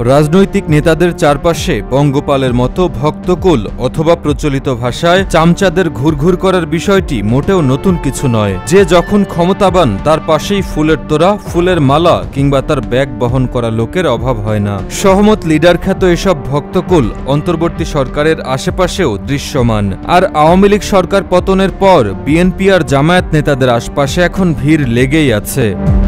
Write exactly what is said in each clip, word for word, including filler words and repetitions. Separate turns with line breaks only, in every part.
রাজনৈতিক নেতাদের চারপাশে পঙ্গপালের মতো ভক্তকুল অথবা প্রচলিত ভাষায় চামচাদের ঘুরঘুর করার বিষয়টি মোটেও নতুন কিছু নয়। যে যখন ক্ষমতাবান তার পাশেই ফুলের তোড়া, ফুলের মালা কিংবা তার ব্যাগ বহন করা লোকের অভাব হয় না। সহমত লিডার খ্যাত এসব ভক্তকুল অন্তর্বর্তী সরকারের আশেপাশেও দৃশ্যমান। আর আওয়ামী লীগ সরকার পতনের পর বিএনপি আর জামায়াত নেতাদের আশপাশে এখন ভিড় লেগেই আছে।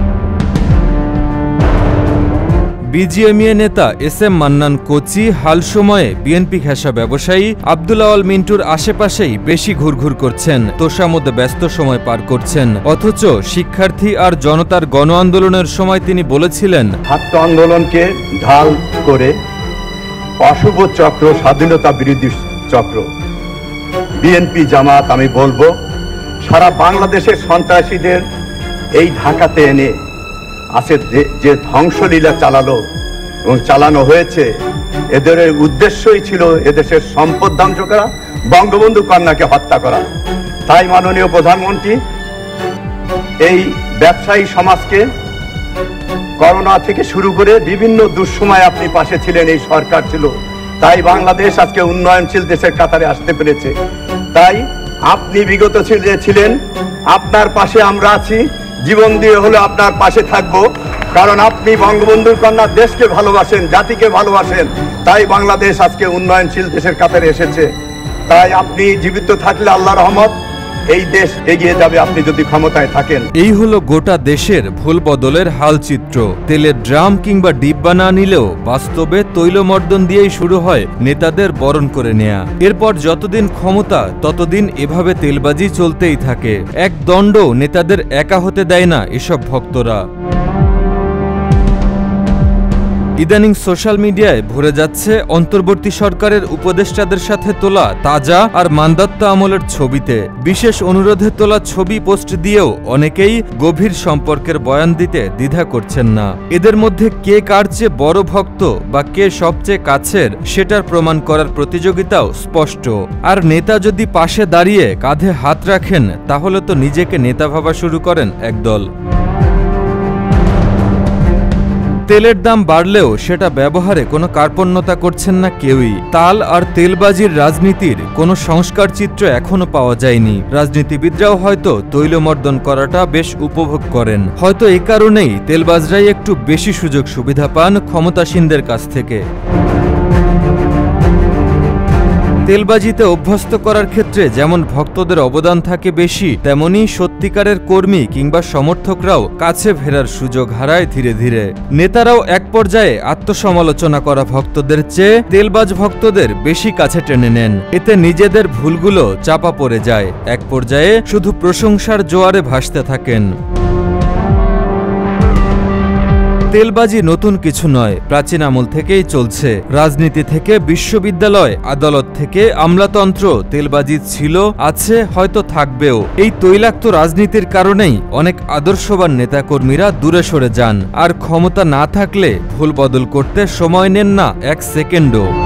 বিজিএমইএ নেতা এস এম মান্নান কোচি হাল সময়ে বিএনপি ঘেঁষা ব্যবসায়ী আব্দুল আওয়াল মিন্টুর আশেপাশেই বেশি ঘুরঘুর করছেন, তোষামোদে ব্যস্ত সময় পার করছেন। অথচ শিক্ষার্থী আর জনতার গণ আন্দোলনের সময় তিনি বলেছিলেন,
ছাত্র আন্দোলনকে ঢাল করে অশুভ চক্র, স্বাধীনতা বিরোধী চক্র বিএনপি জামাত, আমি বলবো সারা বাংলাদেশের সন্ত্রাসীদের এই ঢাকাতে এনে আছে যে ধ্বংসলীলা চালালো এবং চালানো হয়েছে, এদের উদ্দেশ্যই ছিল এদেশের সম্পদ ধ্বংস করা, বঙ্গবন্ধু কন্যাকে হত্যা করা। তাই মাননীয় প্রধানমন্ত্রী এই ব্যবসায়ী সমাজকে করোনা থেকে শুরু করে বিভিন্ন দুঃসময় আপনি পাশে ছিলেন, এই সরকার ছিল, তাই বাংলাদেশ আজকে উন্নয়নশীল দেশের কাতারে আসতে পেরেছে। তাই আপনি বিগত ছিলেন, আপনার পাশে আমরা আছি, জীবন দিয়ে হলে আপনার পাশে থাকবো, কারণ আপনি বঙ্গবন্ধুর কন্যা দেশকে ভালোবাসেন, জাতিকে ভালোবাসেন, তাই বাংলাদেশ আজকে উন্নয়নশীল দেশের কাতারে এসেছে। তাই আপনি জীবিত থাকলে আল্লাহর রহমত এই দেশ এগিয়ে যাবে, আপনি যদি ক্ষমতায় থাকেন।
এই হলো গোটা দেশের ভুল বদলের হালচিত্র। তেলের ড্রাম কিংবা ডিব্বা না নিলেও বাস্তবে তৈলমর্দন দিয়েই শুরু হয় নেতাদের বরণ করে নেয়া। এরপর যতদিন ক্ষমতা ততদিন এভাবে তেলবাজি চলতেই থাকে। এক দণ্ড নেতাদের একা হতে দেয় না এসব ভক্তরা। ইদানিং সোশ্যাল মিডিয়ায় ভরে যাচ্ছে অন্তর্বর্তী সরকারের উপদেষ্টাদের সাথে তোলা তাজা আর মান্দাত্য আমলের ছবিতে। বিশেষ অনুরোধে তোলা ছবি পোস্ট দিয়েও অনেকেই গভীর সম্পর্কের বয়ান দিতে দ্বিধা করছেন না। এদের মধ্যে কে কার চেয়ে বড় ভক্ত বা কে সবচেয়ে কাছের সেটার প্রমাণ করার প্রতিযোগিতাও স্পষ্ট। আর নেতা যদি পাশে দাঁড়িয়ে কাঁধে হাত রাখেন তাহলে তো নিজেকে নেতা ভাবা শুরু করেন একদল। তেলের দাম বাড়লেও সেটা ব্যবহারে কোনো কার্পণ্যতা করছেন না কেউই। তাল আর তেলবাজির রাজনীতির কোনো সংস্কার চিত্র এখনো পাওয়া যায়নি। রাজনীতিবিদরাও হয়তো তৈলমর্দন করাটা বেশ উপভোগ করেন। হয়তো এই কারণেই তেলবাজরাই একটু বেশি সুযোগ সুবিধা পান ক্ষমতাসীনদের কাছ থেকে। তেলবাজিতে অভ্যস্ত করার ক্ষেত্রে যেমন ভক্তদের অবদান থাকে বেশি, তেমনি সত্যিকারের কর্মী কিংবা সমর্থকরাও কাছে ফেরার সুযোগ হারায় ধীরে ধীরে। নেতারাও এক পর্যায়ে আত্মসমালোচনা করা ভক্তদের চেয়ে তেলবাজ ভক্তদের বেশি কাছে টেনে নেন। এতে নিজেদের ভুলগুলো চাপা পড়ে যায়। এক পর্যায়ে শুধু প্রশংসার জোয়ারে ভাসতে থাকেন। তেলবাজি নতুন কিছু নয়, প্রাচীন আমল থেকেই চলছে। রাজনীতি থেকে বিশ্ববিদ্যালয়, আদালত থেকে আমলাতন্ত্র তেলবাজি ছিল, আছে, হয়তো থাকবেও। এই তৈলাক্ত রাজনীতির কারণেই অনেক আদর্শবান নেতাকর্মীরা দূরে সরে যান, আর ক্ষমতা না থাকলে ভুল বদল করতে সময় নেন না এক সেকেন্ডও।